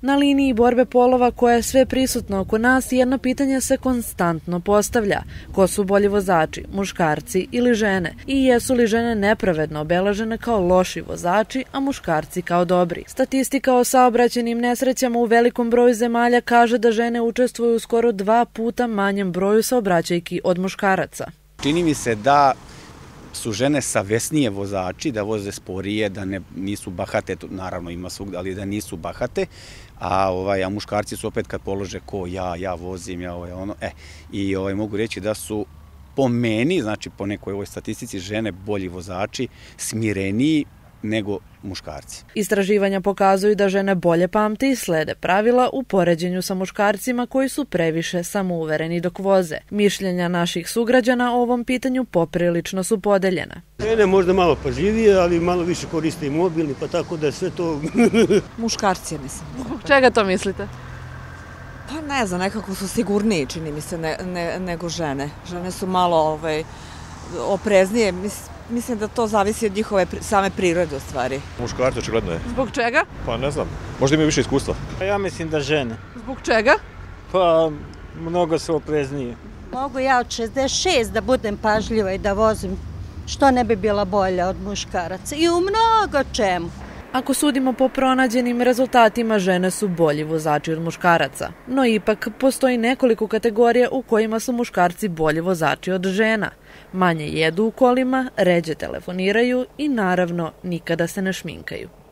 Na liniji borbe polova koja je sve prisutna oko nas, jedno pitanje se konstantno postavlja. Ko su bolji vozači, muškarci ili žene? I jesu li žene nepravedno obeležene kao loši vozači, a muškarci kao dobri? Statistika o saobraćajnim nesrećama u velikom broju zemalja kaže da žene učestvuju u skoro 2 puta manjem broju saobraćajki od muškaraca. Čini mi se da su žene savesnije vozači, da voze sporije, da nisu bahate, naravno ima svugdje, ali da nisu bahate, a muškarci su opet kad polože ko ja vozim, i mogu reći da su po meni, znači po nekoj ovoj statistici, žene bolji vozači, smireniji nego muškarci. Istraživanja pokazuju da žene bolje pamte i slede pravila u poređenju sa muškarcima koji su previše samouvereni dok voze. Mišljenja naših sugrađana o ovom pitanju poprilično su podeljena. Žene možda malo pažljivije, ali malo više koriste i mobilni, pa tako da je sve to... Muškarci, mislim. Zbog čega to mislite? Pa ne znam, nekako su sigurniji, čini mi se, nego žene. Žene su malo opreznije, mislim da to zavisi od njihove same prirode u stvari. Muškarci očigledno je. Zbog čega? Pa ne znam, možda imaju više iskustva. Ja mislim da žene. Zbog čega? Pa mnogo su opreznije. Mogu ja od 66 da budem pažljiva i da vozim, što ne bi bila bolja od muškaraca i u mnogo čemu. Ako sudimo po pronađenim rezultatima, žene su bolji vozači od muškaraca. No ipak postoji nekoliko kategorija u kojima su muškarci bolji vozači od žena. Manje jedu u kolima, ređe telefoniraju i naravno nikada se ne šminkaju.